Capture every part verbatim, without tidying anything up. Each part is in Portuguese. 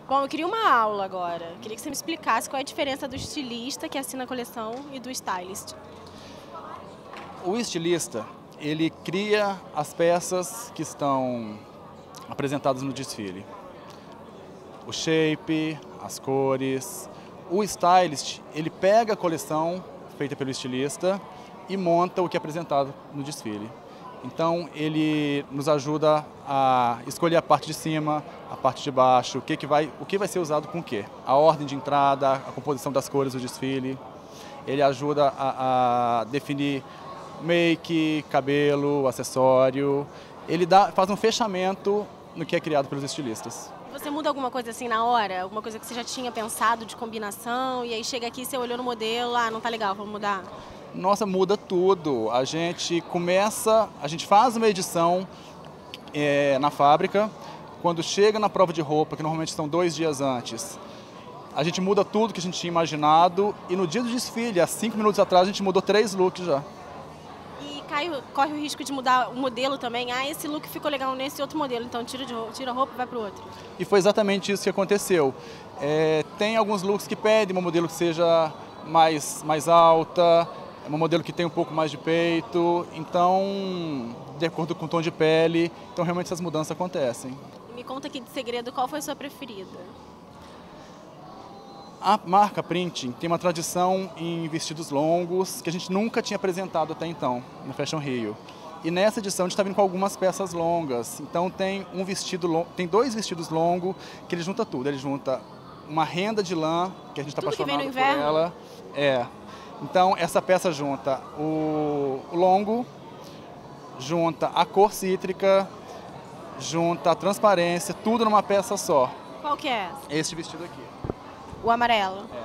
Bom, eu queria uma aula agora. Queria que você me explicasse qual é a diferença do estilista que assina a coleção e do stylist. O estilista, ele cria as peças que estão apresentadas no desfile. O shape, as cores. O stylist, ele pega a coleção feita pelo estilista e monta o que é apresentado no desfile. Então, ele nos ajuda a escolher a parte de cima, a parte de baixo, o que, que, vai, o que vai ser usado com o quê. A ordem de entrada, a composição das cores do desfile. Ele ajuda a, a definir make, cabelo, acessório. Ele dá, faz um fechamento no que é criado pelos estilistas. Você muda alguma coisa assim na hora? Alguma coisa que você já tinha pensado de combinação e aí chega aqui, você olhou no modelo, ah, não tá legal, vamos mudar? Nossa, muda tudo. A gente começa, a gente faz uma edição é, na fábrica. Quando chega na prova de roupa, que normalmente são dois dias antes, a gente muda tudo que a gente tinha imaginado. E no dia do desfile, há cinco minutos atrás, a gente mudou três looks já. E Caio, corre o risco de mudar o modelo também? Ah, esse look ficou legal nesse outro modelo, então tira, de roupa, tira a roupa e vai para o outro. E foi exatamente isso que aconteceu. É, tem alguns looks que pedem um modelo que seja mais, mais alta, um modelo que tem um pouco mais de peito, então, de acordo com o tom de pele, então realmente essas mudanças acontecem. E me conta aqui de segredo, qual foi a sua preferida? A marca Printing tem uma tradição em vestidos longos que a gente nunca tinha apresentado até então, no Fashion Rio. E nessa edição a gente está vindo com algumas peças longas, então tem um vestido long... tem dois vestidos longos que ele junta tudo, ele junta uma renda de lã, que a gente está apaixonado por ela. É. Então, essa peça junta o longo, junta a cor cítrica, junta a transparência, tudo numa peça só. Qual que é essa? Este vestido aqui. O amarelo? É.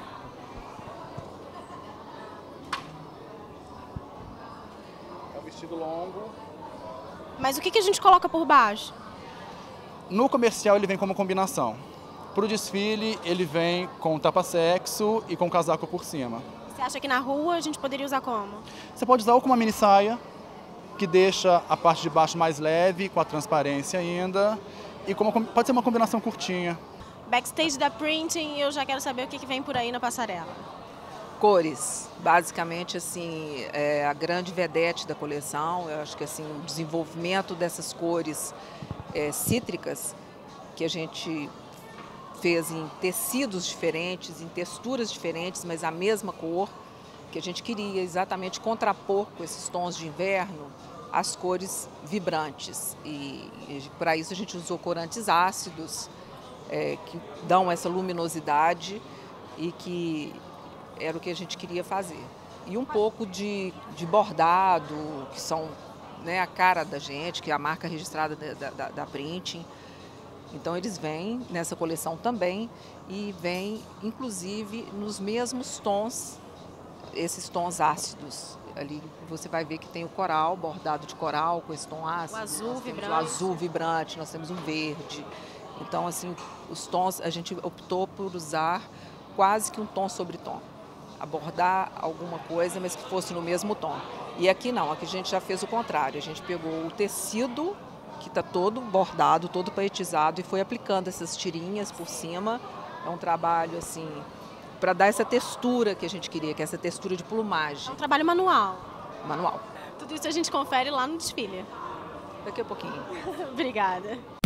É um vestido longo. Mas o que, que a gente coloca por baixo? No comercial ele vem como combinação. Para o desfile ele vem com tapa-sexo e com casaco por cima. Você acha que na rua a gente poderia usar como? Você pode usar ou com uma mini saia, que deixa a parte de baixo mais leve, com a transparência ainda, e como, pode ser uma combinação curtinha. Backstage da Printing, eu já quero saber o que, que vem por aí na passarela. Cores, basicamente assim, é a grande vedete da coleção. Eu acho que assim, o desenvolvimento dessas cores é, cítricas, que a gente fez em tecidos diferentes, em texturas diferentes, mas a mesma cor, que a gente queria exatamente contrapor com esses tons de inverno as cores vibrantes. E, e para isso a gente usou corantes ácidos, é, que dão essa luminosidade e que era o que a gente queria fazer. E um pouco de, de bordado, que são, né, a cara da gente, que é a marca registrada da, da, da Printing. Então eles vêm nessa coleção também e vêm inclusive nos mesmos tons, esses tons ácidos. Ali você vai ver que tem o coral, bordado de coral com esse tom ácido. O azul vibrante. O azul vibrante, nós temos um verde. Então assim, os tons, a gente optou por usar quase que um tom sobre tom. Abordar alguma coisa, mas que fosse no mesmo tom. E aqui não, aqui a gente já fez o contrário, a gente pegou o tecido que está todo bordado, todo paetizado e foi aplicando essas tirinhas por cima. É um trabalho assim, para dar essa textura que a gente queria, que é essa textura de plumagem. É um trabalho manual. Manual. Tudo isso a gente confere lá no desfile. Daqui a pouquinho. Obrigada.